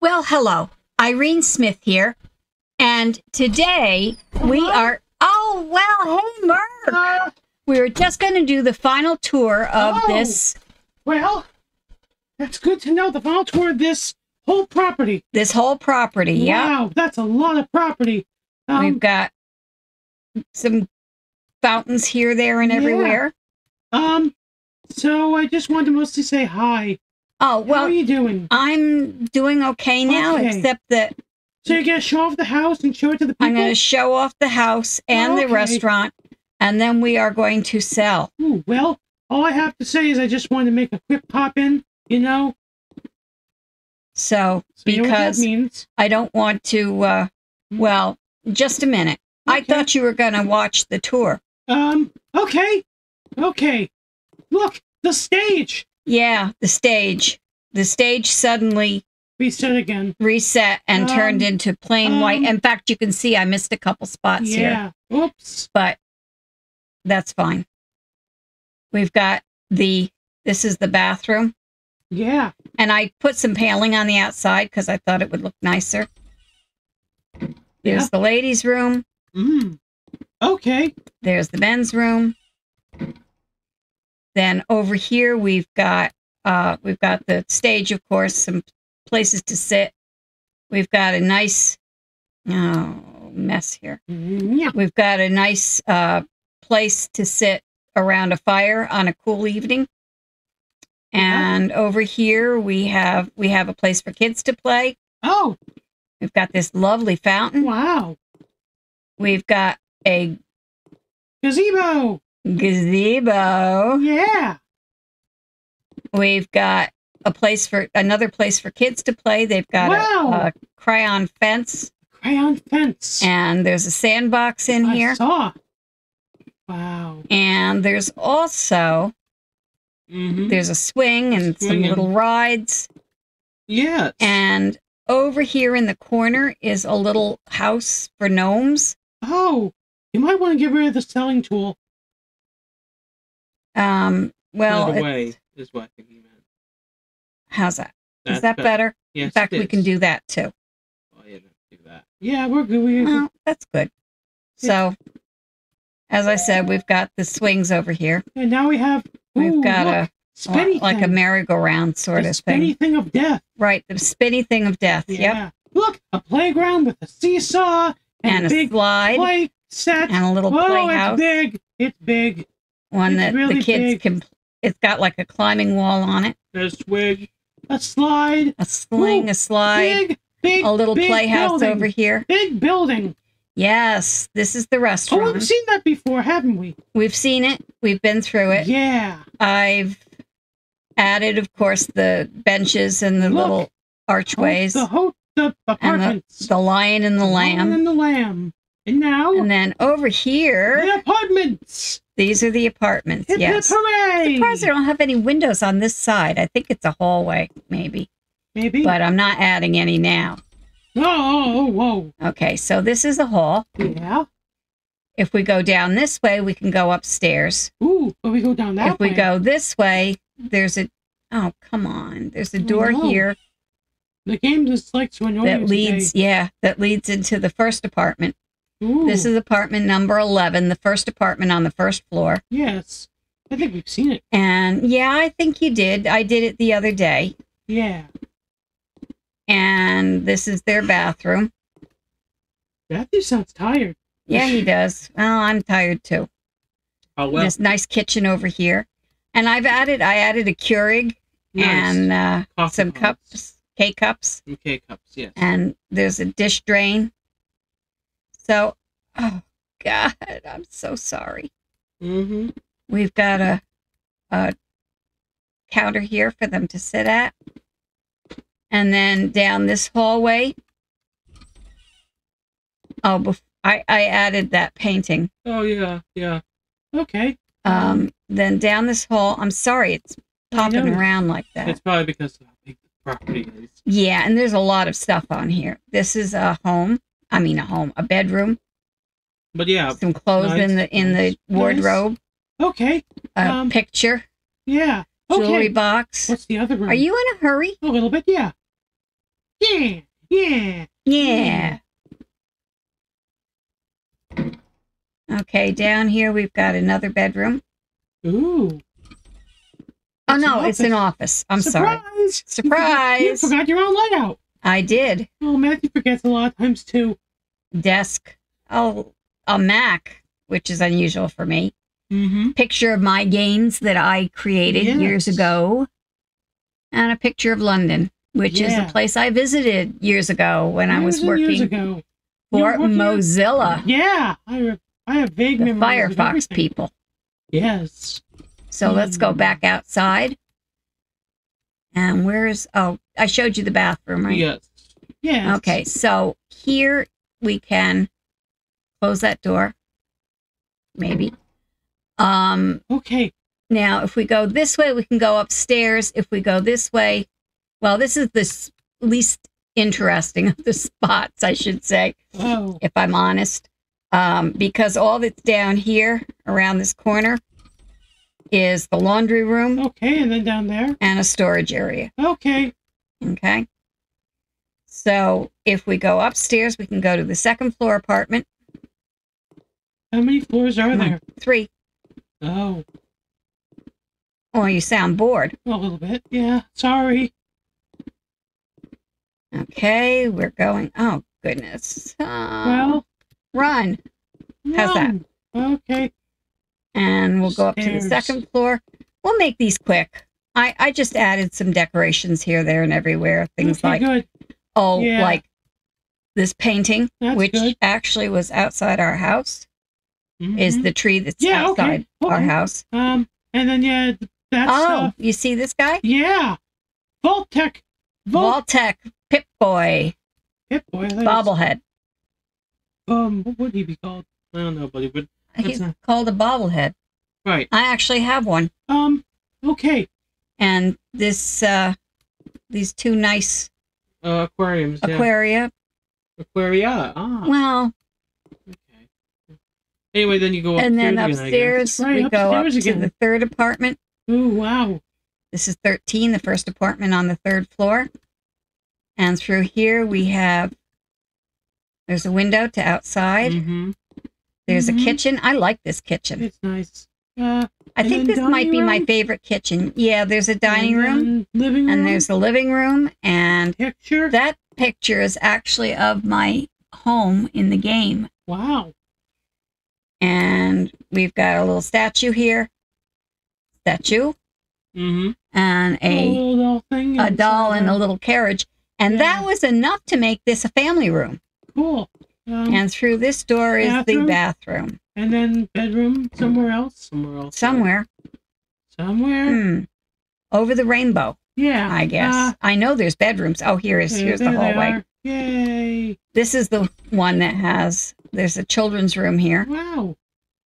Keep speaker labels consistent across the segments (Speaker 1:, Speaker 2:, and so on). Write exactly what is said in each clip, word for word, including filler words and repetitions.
Speaker 1: Well, hello. Irene Smith here. And today we are... Oh, well, hey, Mark.
Speaker 2: Uh,
Speaker 1: we were just going to do the final tour of
Speaker 2: oh,
Speaker 1: this...
Speaker 2: Well, that's good to know. The final tour of this whole property.
Speaker 1: This whole property, yeah.
Speaker 2: Wow, that's a lot of property. Um,
Speaker 1: We've got some fountains here, there, and
Speaker 2: yeah.
Speaker 1: everywhere.
Speaker 2: Um, so I just wanted to mostly say hi.
Speaker 1: Oh, well...
Speaker 2: How are you doing?
Speaker 1: I'm doing okay now,
Speaker 2: Okay.
Speaker 1: except that...
Speaker 2: So you're going to show off the house and show it to the people?
Speaker 1: I'm going to show off the house and
Speaker 2: Okay.
Speaker 1: the restaurant, and then we are going to sell.
Speaker 2: Ooh, well, all I have to say is I just wanted to make a quick pop-in, you know?
Speaker 1: So,
Speaker 2: So you know what that
Speaker 1: because
Speaker 2: means.
Speaker 1: I don't want to, uh, well, just a minute. I
Speaker 2: Okay.
Speaker 1: thought you were going to watch the tour.
Speaker 2: Um, okay. Okay. Look, the stage.
Speaker 1: Yeah, the stage. The stage suddenly
Speaker 2: Reset again.
Speaker 1: reset and
Speaker 2: Um,
Speaker 1: turned into plain white.
Speaker 2: um,
Speaker 1: In fact, you can see I missed a couple spots
Speaker 2: Yeah.
Speaker 1: here,
Speaker 2: Oops.
Speaker 1: but that's fine. We've got the, this is the bathroom.
Speaker 2: Yeah.
Speaker 1: And I put some paneling on the outside because I thought it would look nicer. There's
Speaker 2: Yeah.
Speaker 1: the ladies' room.
Speaker 2: Mm. Okay.
Speaker 1: There's the men's room. Then over here we've got uh, we've got the stage, of course, some places to sit. We've got a nice oh mess here.
Speaker 2: Yeah.
Speaker 1: We've got a nice uh, place to sit around a fire on a cool evening. And over here we have we have a place for kids to play.
Speaker 2: Oh.
Speaker 1: We've got this lovely fountain.
Speaker 2: Wow.
Speaker 1: We've got a
Speaker 2: Gazebo.
Speaker 1: gazebo.
Speaker 2: Yeah.
Speaker 1: We've got a place for another place for kids to play. They've got
Speaker 2: Wow.
Speaker 1: a, a crayon fence,
Speaker 2: Crayon fence.
Speaker 1: and there's a sandbox in
Speaker 2: I
Speaker 1: here.
Speaker 2: saw. Wow.
Speaker 1: And there's also
Speaker 2: Mm-hmm.
Speaker 1: there's a swing and some
Speaker 2: Swinging.
Speaker 1: little rides.
Speaker 2: Yeah.
Speaker 1: And over here in the corner is a little house for gnomes.
Speaker 2: Oh, you might want to get rid of the selling tool.
Speaker 1: Um, well,
Speaker 3: By the
Speaker 1: it-
Speaker 3: way, is what I think you meant.
Speaker 1: how's that?
Speaker 3: That's
Speaker 1: Is that better?
Speaker 3: Yes,
Speaker 1: In fact,
Speaker 3: it
Speaker 1: we can
Speaker 3: is.
Speaker 1: do that too.
Speaker 3: Oh, yeah, don't do that.
Speaker 2: Yeah, we're good. We,
Speaker 1: Well, that's good. So, as I said, we've got the swings over here.
Speaker 2: and now we have.
Speaker 1: We've
Speaker 2: ooh,
Speaker 1: got
Speaker 2: look,
Speaker 1: a
Speaker 2: spinny
Speaker 1: like a
Speaker 2: thing.
Speaker 1: merry-go-round sort
Speaker 2: The
Speaker 1: of
Speaker 2: spinny
Speaker 1: thing.
Speaker 2: thing of death.
Speaker 1: Right, the spinny thing of death.
Speaker 2: Yeah.
Speaker 1: Yep.
Speaker 2: Look, a playground with a seesaw and,
Speaker 1: And
Speaker 2: a
Speaker 1: a
Speaker 2: big
Speaker 1: slide
Speaker 2: play set.
Speaker 1: and a little
Speaker 2: oh,
Speaker 1: playhouse.
Speaker 2: it's big. It's big.
Speaker 1: One
Speaker 2: it's
Speaker 1: that
Speaker 2: really
Speaker 1: the kids
Speaker 2: big.
Speaker 1: can. It's got like a climbing wall on it,
Speaker 3: There's swig.
Speaker 2: A slide.
Speaker 1: a sling,
Speaker 2: Ooh,
Speaker 1: a slide,
Speaker 2: Big, big,
Speaker 1: a little
Speaker 2: big
Speaker 1: playhouse
Speaker 2: building.
Speaker 1: over here.
Speaker 2: Big building.
Speaker 1: Yes, this is the
Speaker 2: Oh,
Speaker 1: restaurant.
Speaker 2: we've seen that before, haven't we?
Speaker 1: We've seen it. We've been through it.
Speaker 2: Yeah.
Speaker 1: I've added, of course, the benches and the
Speaker 2: Look.
Speaker 1: little archways,
Speaker 2: The ho- the
Speaker 1: and the,
Speaker 2: apartments.
Speaker 1: the lion and the
Speaker 2: Lion
Speaker 1: lamb.
Speaker 2: and the lamb. And now
Speaker 1: And then over here,
Speaker 2: the apartments.
Speaker 1: these are the apartments.
Speaker 2: Hip,
Speaker 1: Yes.
Speaker 2: hip, hooray!
Speaker 1: Surprised they don't have any windows on this side. I think it's a hallway, maybe,
Speaker 2: Maybe.
Speaker 1: but I'm not adding any now.
Speaker 2: oh, oh, whoa.
Speaker 1: Okay, so this is a hall.
Speaker 2: Yeah.
Speaker 1: If we go down this way, we can go upstairs.
Speaker 2: Ooh, but we go down that
Speaker 1: If we
Speaker 2: way.
Speaker 1: go this way, there's a, oh, come on. There's a door
Speaker 2: no.
Speaker 1: here
Speaker 2: The game just likes to annoy
Speaker 1: that
Speaker 2: you
Speaker 1: leads, yeah, that leads into the first apartment.
Speaker 2: today. Ooh,
Speaker 1: This is apartment number eleven, the first apartment on the first floor.
Speaker 2: yes. I think we've seen it.
Speaker 1: And yeah, I think you did. I did it the other day.
Speaker 2: Yeah.
Speaker 1: And this is their bathroom.
Speaker 2: Matthew sounds tired.
Speaker 1: Yeah, he does. Well, I'm tired too.
Speaker 3: Oh, well.
Speaker 1: This nice kitchen over here. And I've added, I added a Keurig
Speaker 3: Nice.
Speaker 1: and uh,
Speaker 3: Coffee
Speaker 1: some
Speaker 3: pots.
Speaker 1: cups, K-cups.
Speaker 3: Okay, cups, yes.
Speaker 1: And there's a dish drain. So, oh, God, I'm so sorry.
Speaker 3: Mm-hmm.
Speaker 1: We've got a, a counter here for them to sit at. And then down this hallway. Oh, bef- I, I added that painting.
Speaker 3: Oh, yeah, yeah.
Speaker 2: Okay.
Speaker 1: Um, then down this hall. I'm sorry, it's popping
Speaker 2: know.
Speaker 1: around like that.
Speaker 3: It's probably because of how big the property is.
Speaker 1: Yeah, and there's a lot of stuff on here. This is a home. I mean, a home, a bedroom.
Speaker 3: But yeah,
Speaker 1: Some clothes
Speaker 3: nice,
Speaker 1: in the in
Speaker 3: nice.
Speaker 1: the wardrobe.
Speaker 2: Okay.
Speaker 1: A
Speaker 2: Um,
Speaker 1: picture,
Speaker 2: Yeah.
Speaker 1: jewelry
Speaker 2: Okay.
Speaker 1: box.
Speaker 2: What's the other room?
Speaker 1: Are you in a hurry?
Speaker 2: A little bit, yeah. Yeah, yeah.
Speaker 1: Yeah. Okay, down here we've got another bedroom.
Speaker 2: Ooh.
Speaker 1: Oh,
Speaker 2: It's
Speaker 1: no,
Speaker 2: an
Speaker 1: it's an office. I'm sorry.
Speaker 2: Surprise!
Speaker 1: Surprise!
Speaker 2: You forgot, you forgot your own layout.
Speaker 1: I did.
Speaker 2: Oh, Matthew forgets a lot of times, too.
Speaker 1: Desk. Oh, a Mac, which is unusual for me.
Speaker 3: Mm-hmm.
Speaker 1: Picture of my games that I created
Speaker 2: Yes.
Speaker 1: years ago. And a picture of London, which is
Speaker 2: Yeah.
Speaker 1: a place I visited years ago when I was
Speaker 2: Years and years
Speaker 1: working
Speaker 2: ago. You were
Speaker 1: for
Speaker 2: working at-
Speaker 1: Mozilla,
Speaker 2: Yeah, I have, I have vague
Speaker 1: the
Speaker 2: memories of
Speaker 1: Firefox
Speaker 2: everything.
Speaker 1: people.
Speaker 2: Yes.
Speaker 1: So let's go
Speaker 2: Hmm.
Speaker 1: back outside. And where's, oh, I showed you the bathroom, right?
Speaker 3: Yes.
Speaker 2: Yes.
Speaker 1: Okay, so here we can close that door, maybe. Um,
Speaker 2: Okay.
Speaker 1: now, if we go this way, we can go upstairs. If we go this way, well, this is the s- least interesting of the spots, I should say,
Speaker 2: Oh.
Speaker 1: if I'm honest, um, because all that's down here around this corner is the laundry room
Speaker 2: Okay, and then down there.
Speaker 1: and a storage area.
Speaker 2: Okay.
Speaker 1: Okay. So if we go upstairs, we can go to the second floor apartment.
Speaker 2: How many floors are
Speaker 1: Come on,
Speaker 2: there?
Speaker 1: three.
Speaker 2: Oh,
Speaker 1: Oh, you sound bored.
Speaker 2: a little bit. Yeah. Sorry.
Speaker 1: Okay, we're going. Oh, goodness. Uh,
Speaker 2: Well,
Speaker 1: run. How's that?
Speaker 2: run. Okay.
Speaker 1: And we'll go up to the
Speaker 2: Stairs.
Speaker 1: second floor. We'll make these quick. I, I just added some decorations here, there, and everywhere. Things
Speaker 2: Okay,
Speaker 1: like,
Speaker 2: good.
Speaker 1: oh,
Speaker 2: Yeah.
Speaker 1: like this painting,
Speaker 2: That's
Speaker 1: which
Speaker 2: good.
Speaker 1: actually was outside our house, is
Speaker 3: Mhm.
Speaker 1: the tree that's
Speaker 2: Yeah, okay,
Speaker 1: outside our
Speaker 2: okay.
Speaker 1: house.
Speaker 2: Um, and then yeah, th- that
Speaker 1: Oh,
Speaker 2: stuff.
Speaker 1: you see this guy?
Speaker 2: Yeah. Voltec. Volt.
Speaker 1: Voltec, Pip Boy,
Speaker 2: Pip boy. that is-
Speaker 1: bobblehead.
Speaker 2: Um, what would he be called?
Speaker 3: I don't know, buddy, but
Speaker 1: He's
Speaker 3: not-
Speaker 1: called a bobblehead.
Speaker 3: right.
Speaker 1: I actually have one.
Speaker 2: Um. Okay.
Speaker 1: And this, uh, these two nice
Speaker 3: Uh, aquariums. Yeah.
Speaker 1: aquaria.
Speaker 3: Aquaria. Ah.
Speaker 1: Well,
Speaker 3: Okay. Anyway, then you go upstairs
Speaker 1: and then
Speaker 3: again, I guess.
Speaker 1: upstairs,
Speaker 2: Right,
Speaker 1: we go up
Speaker 2: upstairs
Speaker 1: to
Speaker 2: again.
Speaker 1: the third apartment.
Speaker 2: Oh wow.
Speaker 1: This is thirteen, the first apartment on the third floor. And through here we have, there's a window to outside.
Speaker 3: Mm-hmm.
Speaker 1: There's
Speaker 2: Mhm.
Speaker 1: a kitchen. I like this kitchen.
Speaker 2: It's nice. Uh,
Speaker 1: I
Speaker 2: and
Speaker 1: think
Speaker 2: then
Speaker 1: this might be
Speaker 2: dining
Speaker 1: my
Speaker 2: room?
Speaker 1: favorite kitchen. Yeah, there's a dining
Speaker 2: and
Speaker 1: room
Speaker 2: then living room.
Speaker 1: and there's the living room. And
Speaker 2: picture.
Speaker 1: that picture is actually of my home in the game.
Speaker 2: Wow.
Speaker 1: And we've got a little statue here. Statue.
Speaker 3: Mm-hmm.
Speaker 1: And
Speaker 2: A
Speaker 1: a,
Speaker 2: little doll thing.
Speaker 1: a
Speaker 2: and
Speaker 1: doll
Speaker 2: so,
Speaker 1: in a
Speaker 2: uh,
Speaker 1: little carriage. And that
Speaker 2: Yeah.
Speaker 1: was enough to make this a family room.
Speaker 2: Cool. Um,
Speaker 1: And through this door is the
Speaker 2: Bathroom?
Speaker 1: bathroom.
Speaker 2: and then bedroom somewhere else.
Speaker 3: Somewhere else.
Speaker 1: Somewhere.
Speaker 2: Somewhere.
Speaker 1: Hmm. Over the rainbow,
Speaker 2: Yeah.
Speaker 1: I guess.
Speaker 2: Uh,
Speaker 1: I know there's bedrooms. Oh, here is
Speaker 2: there-
Speaker 1: here's the
Speaker 2: there they
Speaker 1: hallway.
Speaker 2: are. Yay.
Speaker 1: This is the one that has there's a children's room here.
Speaker 2: Wow.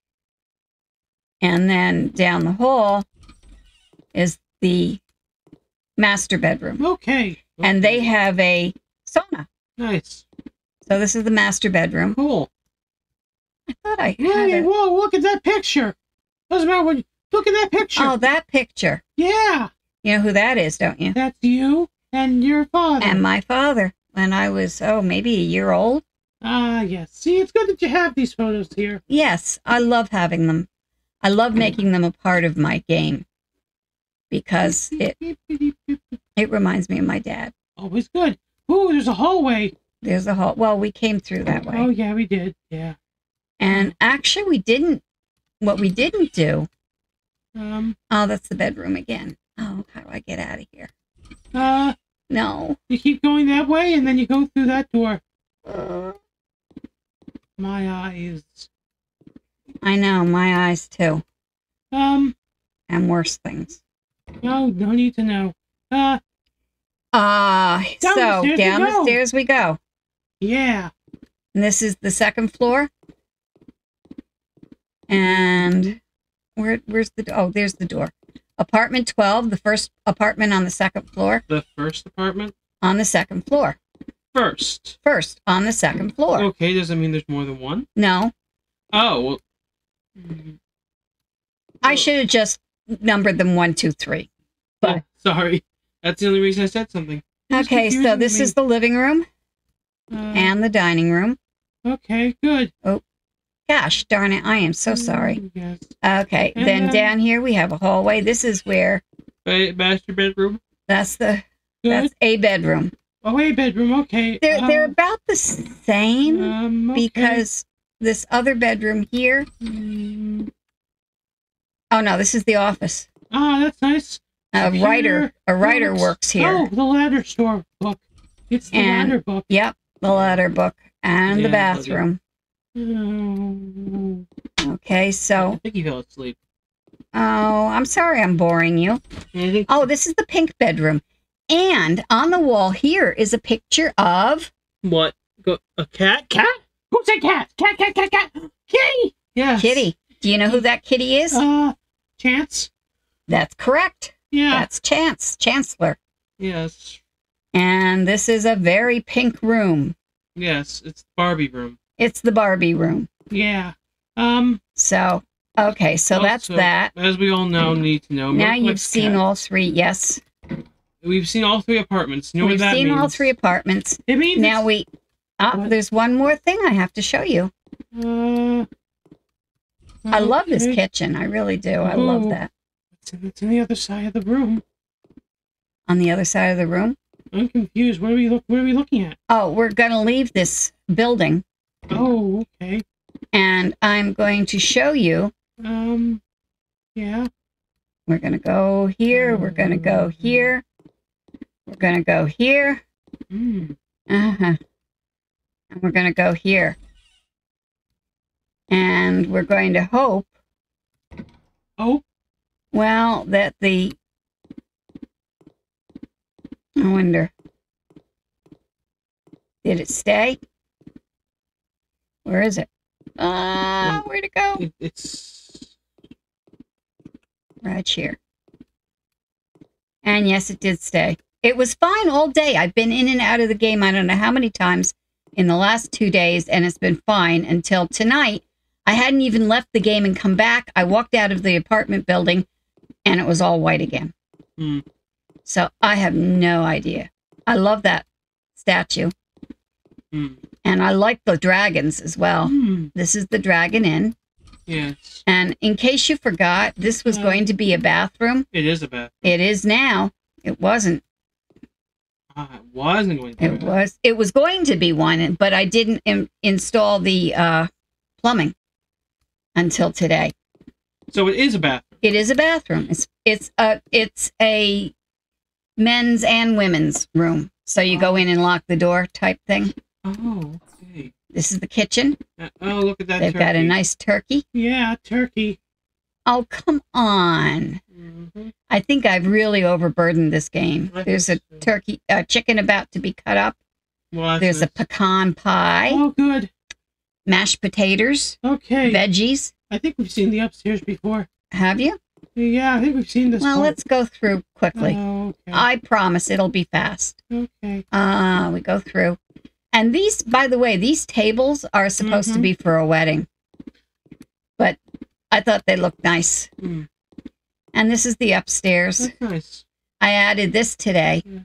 Speaker 1: And then down the hall is the master bedroom.
Speaker 2: Okay.
Speaker 1: And they have a sauna.
Speaker 3: Nice.
Speaker 1: So this is the master bedroom.
Speaker 3: Cool.
Speaker 1: I thought I had
Speaker 2: Hey,
Speaker 1: it.
Speaker 2: whoa, look at that picture. Doesn't matter what you, look at that picture.
Speaker 1: Oh, that picture.
Speaker 2: Yeah.
Speaker 1: You know who that is, don't you?
Speaker 2: That's you and your father.
Speaker 1: And my father when I was, oh, maybe a year old.
Speaker 2: Ah, yes. See, it's good that you have these photos here.
Speaker 1: Yes, I love having them. I love making them a part of my game because it, it reminds me of my dad.
Speaker 2: Always good. Ooh, there's a hallway.
Speaker 1: There's a whole, well, we came through that way.
Speaker 2: Oh, yeah, we did. Yeah.
Speaker 1: And actually, we didn't, what we didn't do,
Speaker 2: Um,
Speaker 1: oh, that's the bedroom again. Oh, how do I get out of here?
Speaker 2: uh,
Speaker 1: No.
Speaker 2: you keep going that way and then you go through that door.
Speaker 1: Uh,
Speaker 2: My eyes.
Speaker 1: I know, my eyes too,
Speaker 2: Um,
Speaker 1: and worse things.
Speaker 2: no, no need to know. Uh,
Speaker 1: Uh,
Speaker 2: Down the
Speaker 1: so
Speaker 2: stairs we
Speaker 1: down the
Speaker 2: go.
Speaker 1: stairs we go.
Speaker 2: yeah.
Speaker 1: And this is the second floor. And where where's the oh, there's the door. Apartment twelve, the first apartment on the second floor.
Speaker 3: The first apartment?
Speaker 1: On the second floor.
Speaker 3: First.
Speaker 1: First, on the second floor.
Speaker 3: Okay, does that mean there's more than one?
Speaker 1: No,
Speaker 3: Oh, well. mm,
Speaker 1: I should have just numbered them one, two, three. But
Speaker 3: oh, sorry. That's the only reason I said something.
Speaker 2: Who's
Speaker 1: Okay, so
Speaker 2: confusing
Speaker 1: this
Speaker 2: me?
Speaker 1: is the living room
Speaker 2: Uh,
Speaker 1: and the dining room.
Speaker 2: Okay, good.
Speaker 1: Gosh darn it, I am so sorry.
Speaker 2: Mm, yes.
Speaker 1: Okay,
Speaker 2: And
Speaker 1: then
Speaker 2: then-
Speaker 1: down here we have a hallway. This is where,
Speaker 3: Ba- master bedroom.
Speaker 1: that's the,
Speaker 2: Good.
Speaker 1: that's a bedroom.
Speaker 2: Oh, a bedroom. Okay.
Speaker 1: They're, they're
Speaker 2: Uh,
Speaker 1: about the same
Speaker 2: um, okay.
Speaker 1: because this other bedroom here,
Speaker 2: Mm,
Speaker 1: oh no, this is the office.
Speaker 2: ah, that's nice.
Speaker 1: A
Speaker 2: Computer
Speaker 1: writer, a writer
Speaker 2: books.
Speaker 1: works here.
Speaker 2: Oh, the ladder store book. It's the
Speaker 1: And-
Speaker 2: ladder book.
Speaker 1: Yep, the ladder book and the
Speaker 3: Yeah, buddy.
Speaker 1: bathroom.
Speaker 2: Mm,
Speaker 1: Okay,
Speaker 3: I
Speaker 1: so,
Speaker 3: think he fell asleep.
Speaker 1: oh, I'm sorry I'm boring you.
Speaker 3: I think
Speaker 1: Oh, this is the pink bedroom. And on the wall here is a picture of,
Speaker 3: what? Go a cat?
Speaker 2: cat? Who said cat? Cat, cat, cat, cat. Kitty.
Speaker 3: Yes.
Speaker 1: Kitty. Do you know who that kitty is?
Speaker 2: Uh, Chance.
Speaker 1: That's correct.
Speaker 2: Yeah.
Speaker 1: That's Chance, Chancellor.
Speaker 3: Yes.
Speaker 1: And this is a very pink room.
Speaker 3: Yes. It's Barbie room.
Speaker 1: It's the Barbie room.
Speaker 2: Yeah. Um.
Speaker 1: So, okay, so that's
Speaker 3: Also,
Speaker 1: that.
Speaker 3: As we all know, need to know.
Speaker 1: Now
Speaker 3: Merc
Speaker 1: you've
Speaker 3: likes
Speaker 1: seen
Speaker 3: cats.
Speaker 1: all three. Yes,
Speaker 3: We've seen all three apartments. You know
Speaker 1: we've
Speaker 3: what that
Speaker 1: seen
Speaker 3: means?
Speaker 1: all three apartments.
Speaker 2: It means
Speaker 1: Now we. Ah,
Speaker 2: What?
Speaker 1: there's one more thing I have to show you.
Speaker 2: Uh,
Speaker 1: I love this
Speaker 2: okay.
Speaker 1: kitchen. I really do. I love
Speaker 2: Ooh.
Speaker 1: that.
Speaker 2: It's in, it's in the other side of the room.
Speaker 1: On the other side of the room.
Speaker 2: I'm confused. What are we look? What are we looking at?
Speaker 1: Oh, we're gonna leave this building,
Speaker 2: Oh, okay.
Speaker 1: and I'm going to show you.
Speaker 2: Um. Yeah.
Speaker 1: We're gonna go here. We're gonna go here. We're gonna go here.
Speaker 2: Mm.
Speaker 1: Uh-huh. And we're going to go here. And we're going to hope,
Speaker 2: Oh.
Speaker 1: well, that the... I wonder. Did it stay? Where is it? Ah, where'd it go?
Speaker 3: It, it's
Speaker 1: Right here. And yes, it did stay. It was fine all day. I've been in and out of the game I don't know how many times in the last two days, and it's been fine until tonight. I hadn't even left the game and come back. I walked out of the apartment building, and it was all white again.
Speaker 3: Hmm.
Speaker 1: So I have no idea. I love that statue.
Speaker 3: Hmm.
Speaker 1: And I like the dragons as well.
Speaker 2: Hmm.
Speaker 1: This is the Dragon Inn.
Speaker 3: yes.
Speaker 1: And in case you forgot, this was
Speaker 2: Yeah.
Speaker 1: going to be a bathroom.
Speaker 3: It is a bath.
Speaker 1: It is now. It wasn't.
Speaker 3: Ah, it wasn't going to.
Speaker 1: It was. It was going to be one, but I didn't in, install the uh, plumbing until today.
Speaker 3: So it is a bathroom.
Speaker 1: It is a bathroom. It's it's a it's a men's and women's room. So you go in and lock the door type thing.
Speaker 3: Oh, okay.
Speaker 1: This is the kitchen.
Speaker 3: Uh, oh, look at that.
Speaker 1: They've got a
Speaker 3: turkey.
Speaker 1: nice turkey.
Speaker 2: Yeah. Turkey.
Speaker 1: Oh, come on.
Speaker 3: Mhm.
Speaker 1: I think I've really overburdened this game.
Speaker 3: I
Speaker 1: There's a
Speaker 3: think so.
Speaker 1: turkey, a chicken about to be cut up.
Speaker 3: Well, that's
Speaker 1: There's a
Speaker 3: nice.
Speaker 1: pecan pie,
Speaker 2: Oh, good.
Speaker 1: mashed potatoes,
Speaker 2: Okay.
Speaker 1: veggies.
Speaker 2: I think we've seen the upstairs before.
Speaker 1: Have you?
Speaker 2: Yeah, I think we've seen this.
Speaker 1: Well,
Speaker 2: part.
Speaker 1: let's go through quickly.
Speaker 2: Oh, okay.
Speaker 1: I promise it'll be fast.
Speaker 2: Okay.
Speaker 1: Uh, we go through. And these, by the way, these tables are supposed to
Speaker 2: Mhm.
Speaker 1: be for a wedding. But I thought they looked nice.
Speaker 3: Mm.
Speaker 1: And this is the upstairs.
Speaker 3: That's nice.
Speaker 1: I added this today.
Speaker 2: Yeah.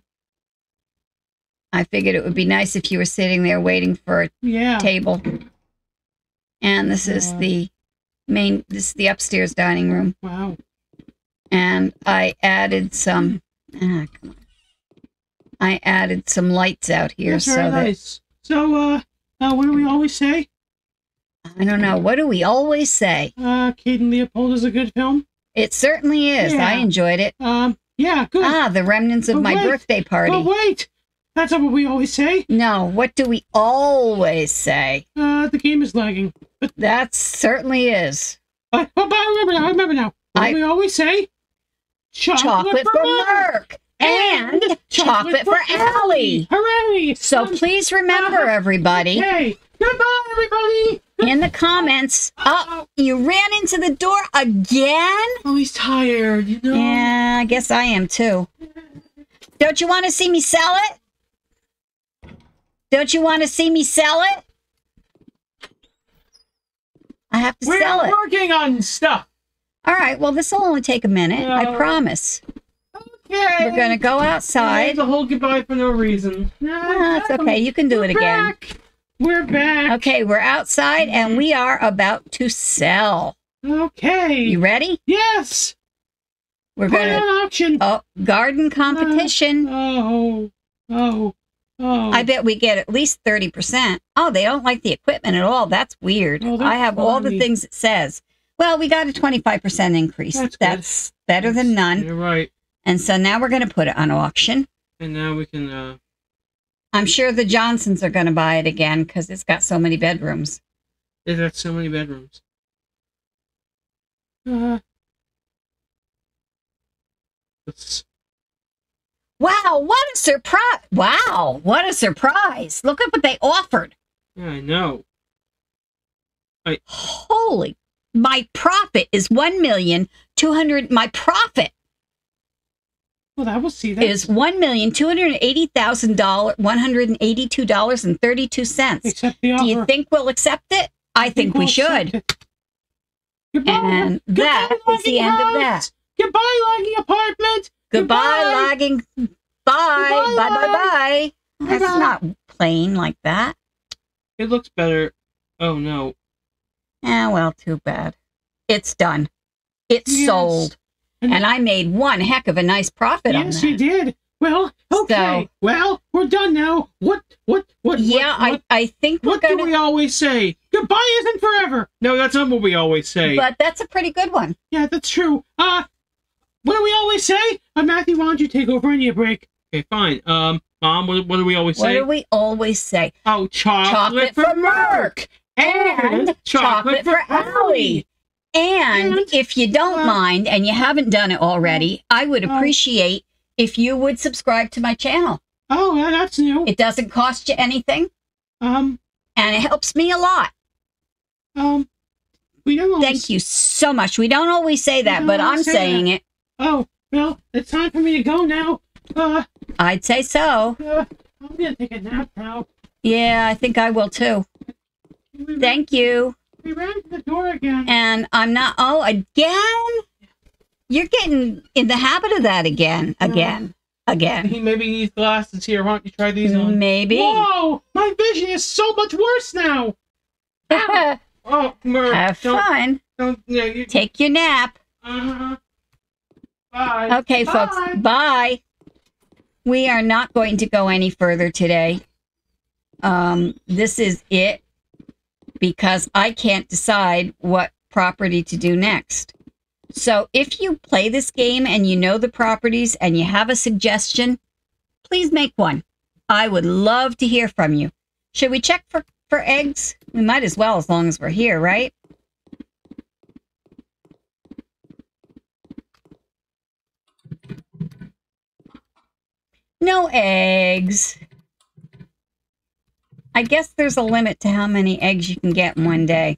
Speaker 1: I figured it would be nice if you were sitting there waiting for a
Speaker 2: Yeah.
Speaker 1: table. And this is
Speaker 2: Yeah.
Speaker 1: the main, this is the upstairs dining room.
Speaker 2: Wow.
Speaker 1: And I added some, ah, come on. I added some lights out here
Speaker 2: That's
Speaker 1: so
Speaker 2: very
Speaker 1: that,
Speaker 2: nice. So, uh, uh, what do we always say?
Speaker 1: I don't know, what do we always say?
Speaker 2: Uh, Kate and Leopold is a good film.
Speaker 1: It certainly is. I
Speaker 2: Yeah.
Speaker 1: enjoyed it.
Speaker 2: Um, yeah, good.
Speaker 1: Ah, the remnants of
Speaker 2: But
Speaker 1: my
Speaker 2: wait,
Speaker 1: birthday party.
Speaker 2: But wait, that's not what we always say.
Speaker 1: No, what do we always say?
Speaker 2: Uh, the game is lagging. But,
Speaker 1: That certainly is.
Speaker 2: but, but, but I remember now. I remember now. What
Speaker 1: I-
Speaker 2: do we always say? Chocolate,
Speaker 1: Chocolate for
Speaker 2: Merc.
Speaker 1: Merc and chocolate for Allie.
Speaker 2: Hooray!
Speaker 1: So
Speaker 2: Um,
Speaker 1: please remember, everybody,
Speaker 2: Okay. Goodbye, everybody.
Speaker 1: in the comments. Oh, you ran into the door again?
Speaker 3: Oh, he's tired, you know?
Speaker 1: Yeah, I guess I am too. Don't you want to see me sell it? Don't you want to see me sell it? I have to
Speaker 2: We're
Speaker 1: sell it.
Speaker 2: working on stuff.
Speaker 1: All right, well, this will only take a minute. I
Speaker 2: Yeah.
Speaker 1: promise.
Speaker 2: Okay.
Speaker 1: We're going to go outside.
Speaker 3: It's a whole goodbye for no reason.
Speaker 1: Ah, it's okay. You can do
Speaker 2: We're
Speaker 1: it again.
Speaker 2: Back. We're back.
Speaker 1: Okay, we're outside and we are about to sell.
Speaker 2: Okay.
Speaker 1: You ready?
Speaker 2: Yes.
Speaker 1: We're
Speaker 2: Put
Speaker 1: going
Speaker 2: it on
Speaker 1: to...
Speaker 2: auction.
Speaker 1: Oh, garden competition.
Speaker 2: Oh. Oh. Oh.
Speaker 1: I bet we get at least thirty percent. Oh, they don't like the equipment at all. That's weird.
Speaker 2: Oh, they're
Speaker 1: I have all the
Speaker 2: funny.
Speaker 1: things it says. Well, we got a twenty-five percent increase.
Speaker 2: That's
Speaker 1: That's,
Speaker 2: good.
Speaker 1: better than none.
Speaker 3: You're right.
Speaker 1: And so now we're going to put it on auction.
Speaker 3: And now we can, uh...
Speaker 1: I'm sure the Johnsons are going to buy it again because it's got so many bedrooms.
Speaker 3: It's got so many bedrooms.
Speaker 2: Uh,
Speaker 3: Let's...
Speaker 1: Wow, what a surprise. Wow, what a surprise. Look at what they offered.
Speaker 3: Yeah, I know.
Speaker 1: Holy, my profit is one million two hundred. My profit
Speaker 2: well, that will see that.
Speaker 1: is one million two hundred eighty thousand dollars, one hundred eighty-two dollars and thirty-two cents.
Speaker 2: Accept the offer.
Speaker 1: Do you think we'll accept it? I think we
Speaker 2: we'll
Speaker 1: should.
Speaker 2: accept it. Goodbye.
Speaker 1: And that
Speaker 2: Goodbye,
Speaker 1: is the end of that.
Speaker 2: house. Goodbye, lagging apartment.
Speaker 1: Goodbye, lagging. Bye.
Speaker 2: Goodbye,
Speaker 1: Bye, bye,
Speaker 2: lag.
Speaker 1: bye. That's
Speaker 2: Bye-bye.
Speaker 1: not plain like that.
Speaker 3: It looks better. Oh, no.
Speaker 1: Ah, well, too bad. It's done. It's
Speaker 2: Yes.
Speaker 1: sold.
Speaker 2: And-
Speaker 1: And I made one heck of a nice profit on
Speaker 2: Yes,
Speaker 1: that.
Speaker 2: you did. Well, okay.
Speaker 1: So-
Speaker 2: well, we're done now. What? What? What?
Speaker 1: Yeah,
Speaker 2: what, what,
Speaker 1: I, I think we're
Speaker 3: What do
Speaker 1: going
Speaker 3: we
Speaker 1: to...
Speaker 3: always say?
Speaker 2: Goodbye isn't forever.
Speaker 3: No, that's not what we always say.
Speaker 1: But that's a pretty good one.
Speaker 2: Yeah, that's true. Uh, what do we always say? Uh, Matthew, why don't you take over any break?
Speaker 3: Okay, fine. Um, Mom, what, what do we always
Speaker 1: What
Speaker 3: say?
Speaker 1: do we always say?
Speaker 3: Oh, chocolate,
Speaker 1: Chocolate for Merc. And chocolate for Allie. And
Speaker 2: And-
Speaker 1: if you don't
Speaker 2: uh,
Speaker 1: mind, and you haven't done it already, I would
Speaker 2: uh,
Speaker 1: appreciate if you would subscribe to my channel.
Speaker 2: Oh, yeah, that's new.
Speaker 1: It doesn't cost you anything,
Speaker 2: Um,
Speaker 1: and it helps me a lot.
Speaker 2: um, we don't always...
Speaker 1: Thank you so much. We don't always say that,
Speaker 2: don't
Speaker 1: but
Speaker 2: always
Speaker 1: I'm
Speaker 2: say
Speaker 1: saying it.
Speaker 2: Oh, well, it's time for me to go now. Uh,
Speaker 1: I'd say so.
Speaker 2: uh I'm gonna take a nap now.
Speaker 1: Yeah, I think I will too.
Speaker 2: We ran,
Speaker 1: Thank you.
Speaker 2: we ran to the door again.
Speaker 1: And I'm not, oh, again? You're getting in the habit of that again, again, again.
Speaker 3: He maybe needs glasses here. Why don't you try these on?
Speaker 1: Maybe.
Speaker 2: Whoa! My vision is so much worse now!
Speaker 1: Have
Speaker 3: Oh, Merc. don't,
Speaker 1: fun.
Speaker 3: don't, yeah, you,
Speaker 1: Take your nap.
Speaker 3: uh-huh. Bye.
Speaker 1: Okay,
Speaker 2: Bye.
Speaker 1: folks. Bye. We are not going to go any further today. Um, this is it because I can't decide what property to do next. So if you play this game and you know the properties and you have a suggestion, please make one. I would love to hear from you. Should we check for, for eggs? We might as well as long as we're here, right? No eggs. I guess there's a limit to how many eggs you can get in one day.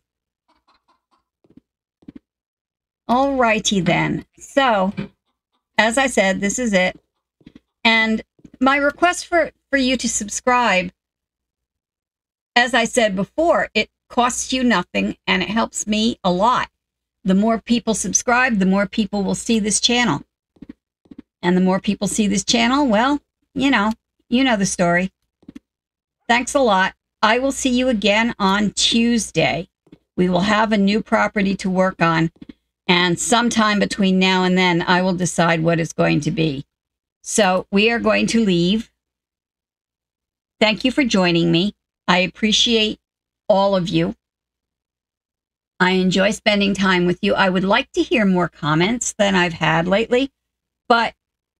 Speaker 1: Alrighty then. So, as I said, this is it. And my request for, for you to subscribe, as I said before, it costs you nothing and it helps me a lot. The more people subscribe, the more people will see this channel. And the more people see this channel, well, you know, you know the story. Thanks a lot. I will see you again on Tuesday. We will have a new property to work on. And sometime between now and then, I will decide what it's going to be. So we are going to leave. Thank you for joining me. I appreciate all of you. I enjoy spending time with you. I would like to hear more comments than I've had lately, but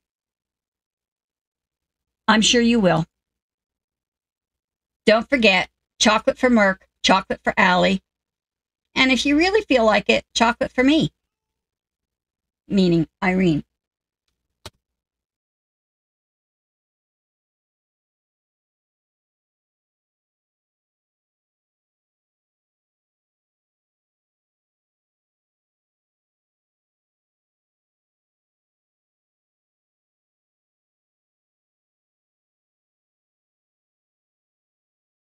Speaker 1: I'm sure you will. Don't forget, chocolate for Merc, chocolate for Allie. And if you really feel like it, chocolate for me. Meaning Irene.